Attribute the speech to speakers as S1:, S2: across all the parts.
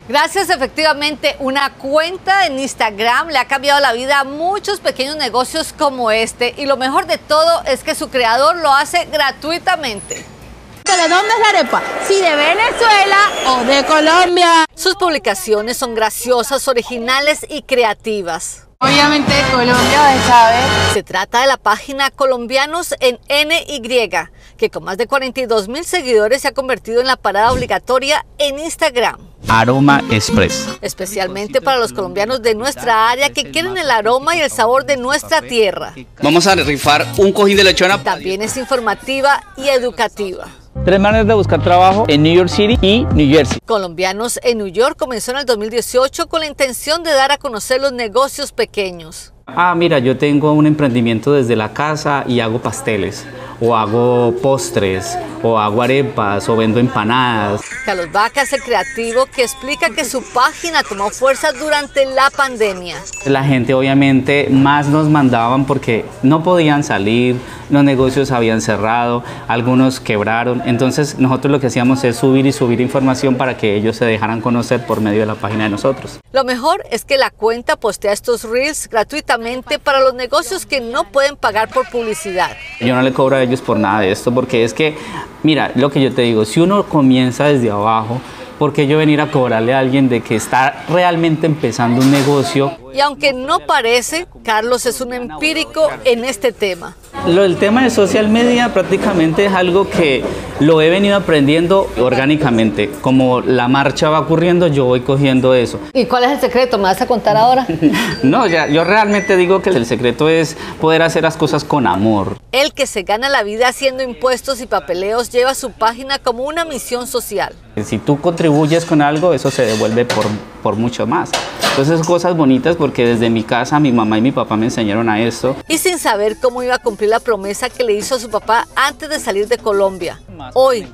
S1: Gracias, efectivamente, una cuenta en Instagram le ha cambiado la vida a muchos pequeños negocios como este, y lo mejor de todo es que su creador lo hace gratuitamente.
S2: ¿De dónde es la arepa? ¿Si de Venezuela o de Colombia?
S1: Sus publicaciones son graciosas, originales y creativas.
S2: Obviamente de Colombia, ¿sabes?
S1: Se trata de la página Colombianos en NY, que con más de 42.000 seguidores se ha convertido en la parada obligatoria en Instagram.
S3: Aroma Express.
S1: Especialmente para los colombianos de nuestra área que quieren el aroma y el sabor de nuestra tierra.
S4: Vamos a rifar un cojín de lechona.
S1: También es informativa y educativa.
S3: 3 maneras de buscar trabajo en New York City y New Jersey.
S1: Colombianos en New York comenzó en el 2018 con la intención de dar a conocer los negocios pequeños.
S3: Mira, yo tengo un emprendimiento desde la casa y hago pasteles, o hago postres, o hago arepas, o vendo empanadas.
S1: Carlos Vaca es el creativo que explica que su página tomó fuerza durante la pandemia.
S3: La gente obviamente más nos mandaban porque no podían salir, los negocios habían cerrado, algunos quebraron. Entonces nosotros lo que hacíamos es subir y subir información para que ellos se dejaran conocer por medio de la página de nosotros.
S1: Lo mejor es que la cuenta postea estos reels gratuitamente para los negocios que no pueden pagar por publicidad.
S3: Yo no le cobro a ellos por nada de esto, porque es que, mira, lo que yo te digo, si uno comienza desde abajo, ¿por qué yo venir a cobrarle a alguien de que está realmente empezando un negocio?
S1: Y aunque no parece, Carlos es un empírico en este tema.
S3: El tema de social media prácticamente es algo que lo he venido aprendiendo orgánicamente. Como la marcha va ocurriendo, yo voy cogiendo eso.
S1: ¿Y cuál es el secreto? ¿Me vas a contar ahora?
S3: No, yo realmente digo que el secreto es poder hacer las cosas con amor.
S1: El que se gana la vida haciendo impuestos y papeleos lleva su página como una misión social.
S3: Si tú contribuyes con algo, eso se devuelve por mucho más. Entonces, cosas bonitas, porque desde mi casa mi mamá y mi papá me enseñaron a esto.
S1: Y sin saber cómo iba a cumplir la promesa que le hizo a su papá antes de salir de Colombia. Hoy,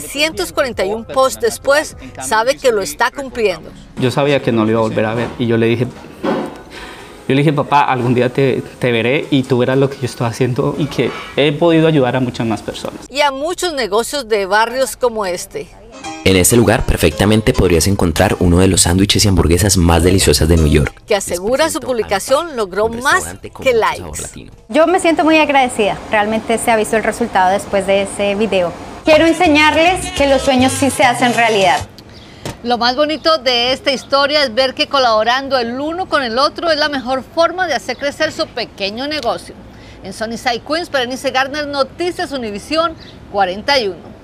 S1: 741 posts después, sabe que lo está cumpliendo.
S3: Yo sabía que no lo iba a volver a ver y yo le dije, papá, algún día te veré y tú verás lo que yo estoy haciendo y que he podido ayudar a muchas más personas.
S1: Y a muchos negocios de barrios como este.
S5: En este lugar perfectamente podrías encontrar uno de los sándwiches y hamburguesas más deliciosas de New York.
S1: Que asegura su publicación logró más que likes.
S6: Yo me siento muy agradecida, realmente se ha visto el resultado después de ese video. Quiero enseñarles que los sueños sí se hacen realidad.
S1: Lo más bonito de esta historia es ver que colaborando el uno con el otro es la mejor forma de hacer crecer su pequeño negocio. En Sunnyside, Queens, Berenice Gardner, Noticias Univisión 41.